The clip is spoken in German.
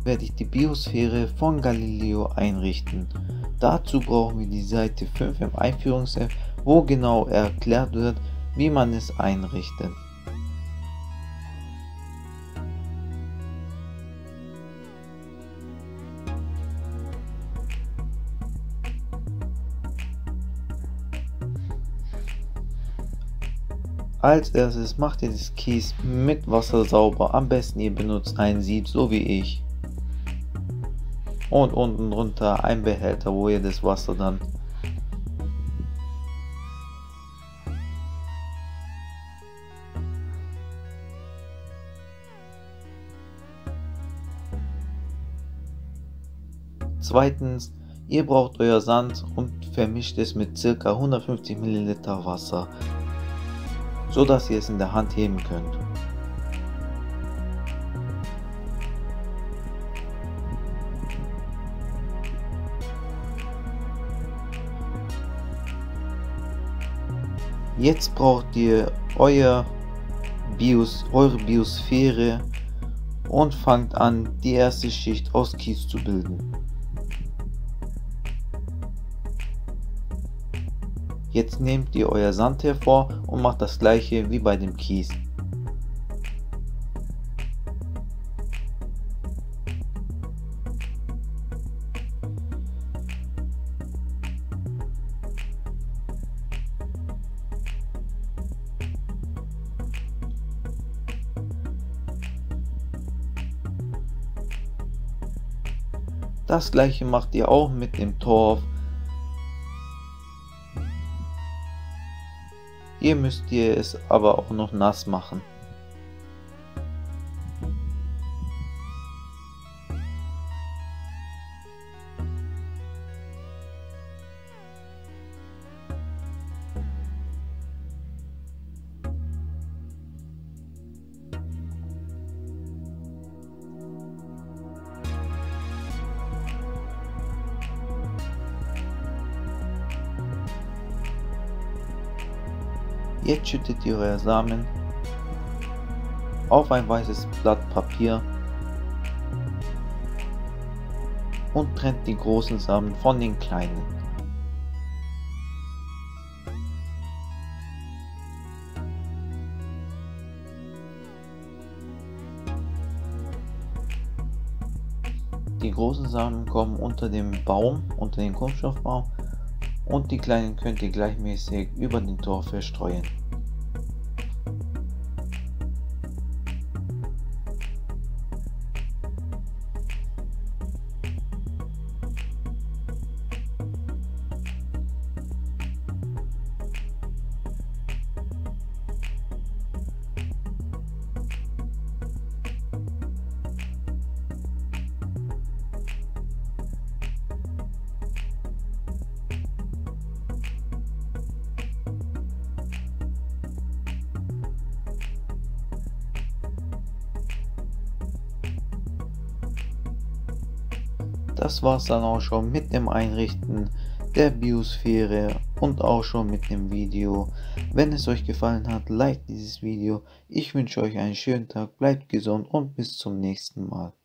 werde ich die Biosphäre von Galileo einrichten. Dazu brauchen wir die Seite 5 im Einführungsheft, wo genau erklärt wird, wie man es einrichtet. Als erstes macht ihr das Kies mit Wasser sauber, am besten ihr benutzt ein Sieb, so wie ich. Und unten drunter ein Behälter, wo ihr das Wasser dann Zweitens, ihr braucht euer Sand und vermischt es mit ca. 150 ml Wasser, so dass ihr es in der Hand heben könnt. Jetzt braucht ihr eure Biosphäre und fangt an, die erste Schicht aus Kies zu bilden. Jetzt nehmt ihr euer Sand hervor und macht das gleiche wie bei dem Kies. Das gleiche macht ihr auch mit dem Torf. Hier müsst ihr es aber auch noch nass machen. Jetzt schüttet ihr euer Samen auf ein weißes Blatt Papier und trennt die großen Samen von den kleinen. Die großen Samen kommen unter dem Baum, unter den Kunststoffbaum, und die kleinen könnt ihr gleichmäßig über den Torf verstreuen. Das war's dann auch schon mit dem Einrichten der Biosphäre und auch schon mit dem Video. Wenn es euch gefallen hat, liked dieses Video. Ich wünsche euch einen schönen Tag, bleibt gesund und bis zum nächsten Mal.